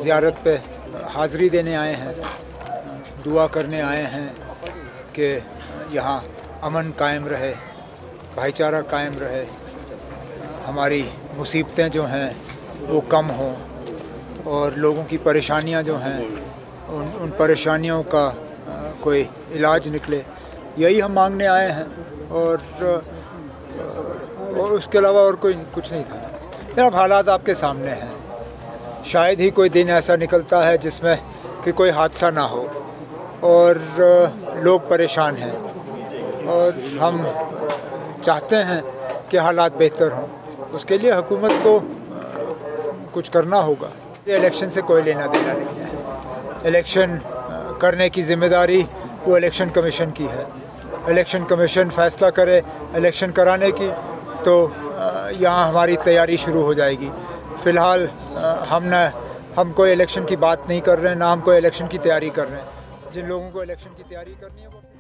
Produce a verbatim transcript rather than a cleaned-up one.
ज़ियारत पे हाज़री देने आए हैं, दुआ करने आए हैं कि यहाँ अमन कायम रहे, भाईचारा कायम रहे, हमारी मुसीबतें जो हैं वो कम हों और लोगों की परेशानियां जो हैं उन उन परेशानियों का कोई इलाज निकले। यही हम मांगने आए हैं और और उसके अलावा और कोई कुछ नहीं था। जनाब, हालात आपके सामने हैं। शायद ही कोई दिन ऐसा निकलता है जिसमें कि कोई हादसा ना हो और लोग परेशान हैं, और हम चाहते हैं कि हालात बेहतर हों। उसके लिए हुकूमत को कुछ करना होगा। ये इलेक्शन से कोई लेना देना नहीं है। इलेक्शन करने की ज़िम्मेदारी वो इलेक्शन कमीशन की है। इलेक्शन कमीशन फ़ैसला करे इलेक्शन कराने की तो यहाँ हमारी तैयारी शुरू हो जाएगी। फ़िलहाल हम न हम कोई इलेक्शन की बात नहीं कर रहे हैं, ना हम कोई इलेक्शन की तैयारी कर रहे हैं। जिन लोगों को इलेक्शन की तैयारी करनी है वो